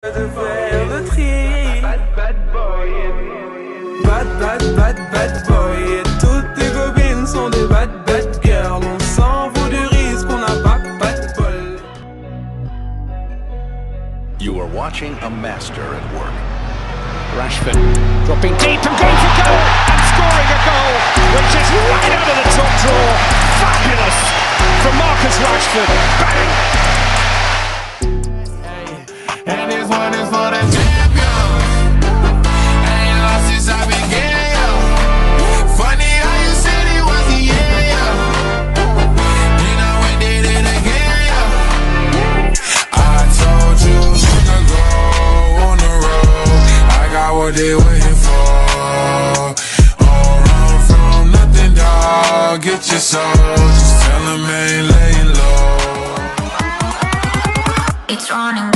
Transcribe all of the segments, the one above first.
de faire le tri. Bad boy. Et toutes tes copines sont des bad girls. On s'en fout du risque, on n'a pas de bol. You are watching a master at work. Rashford dropping deep and going for goal and scoring a goal which is right out of the top drawer. Fabulous from Marcus Rashford. Bang! And this one is for the champion. Ain't lost since I began. Funny how you said it was the year. Then I went did it again. I told you to go on the road. I got what they waiting for. Don't run from nothing, dog. Get your soul. Just tell them ain't laying low. It's running.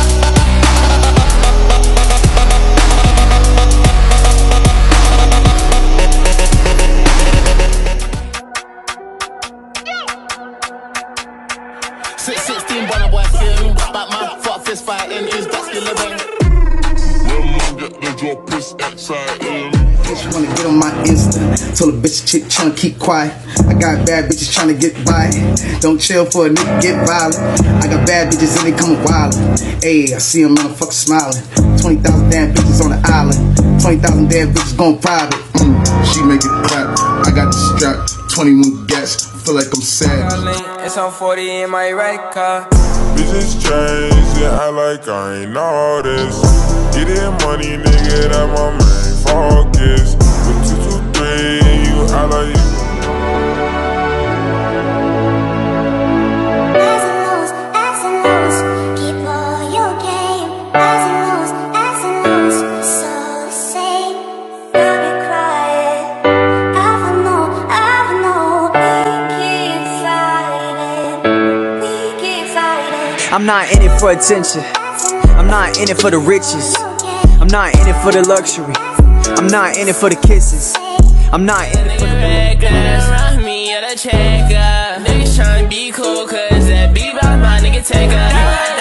Burna Boy skin, Batman, fuck fist fighting, who's dusty living? When man get the drop, it's exciting. Bitch wanna get on my Insta. Told a bitch chick tryna keep quiet. I got bad bitches tryna get by. Don't chill for a nigga get violent. I got bad bitches and they coming wild. Ayy, I see them motherfuckers smiling. 20,000 damn bitches on the island. 20,000 damn bitches going private. She make it clap. I got the strap. 21 gas. Feel like I'm sad. It's on 40 in my right car. Bitches change, yeah, I like I ain't all this. Getting money, nigga, that my main focus. With 223, you, I like you. Highs and lows, keep all your game. Highs and lows, so the same. I'll be crying. I know, we keep fighting. I'm not in it for attention. I'm not in it for the riches. I'm not in it for the luxury. I'm not in it for the kisses. I'm not in it for the backlash. Around me at a checker. Niggas tryna be cool, cause that beat by my nigga take a